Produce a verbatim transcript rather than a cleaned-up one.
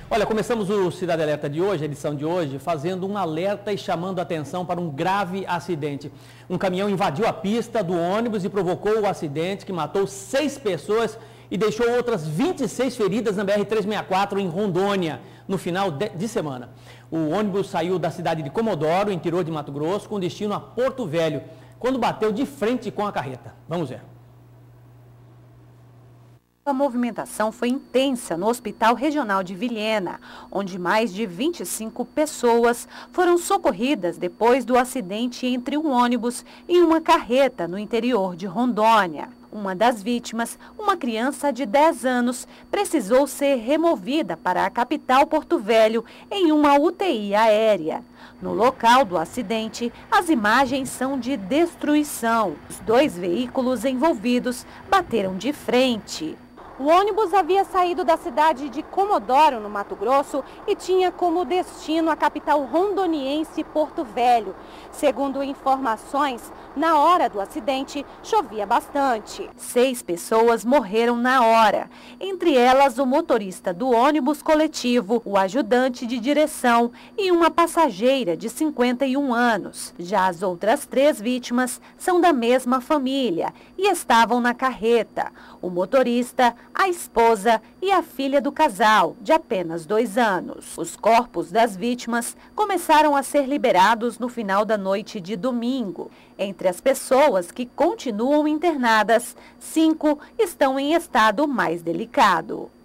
Olha, começamos o Cidade Alerta de hoje, a edição de hoje, fazendo um alerta e chamando a atenção para um grave acidente. Um caminhão invadiu a pista do ônibus e provocou o acidente que matou seis pessoas e deixou outras vinte e seis feridas na B R trezentos e sessenta e quatro em Rondônia, no final de, de semana. O ônibus saiu da cidade de Comodoro, interior de Mato Grosso, com destino a Porto Velho, quando bateu de frente com a carreta. Vamos ver. A movimentação foi intensa no Hospital Regional de Vilhena, onde mais de vinte e cinco pessoas foram socorridas depois do acidente entre um ônibus e uma carreta no interior de Rondônia. Uma das vítimas, uma criança de dez anos, precisou ser removida para a capital Porto Velho em uma U T I aérea. No local do acidente, as imagens são de destruição. Os dois veículos envolvidos bateram de frente. O ônibus havia saído da cidade de Comodoro, no Mato Grosso, e tinha como destino a capital rondoniense Porto Velho. Segundo informações, na hora do acidente, chovia bastante. Seis pessoas morreram na hora, entre elas o motorista do ônibus coletivo, o ajudante de direção e uma passageira de cinquenta e um anos. Já as outras três vítimas são da mesma família e estavam na carreta. O motorista, a esposa e a filha do casal, de apenas dois anos. Os corpos das vítimas começaram a ser liberados no final da noite de domingo. Entre as pessoas que continuam internadas, cinco estão em estado mais delicado.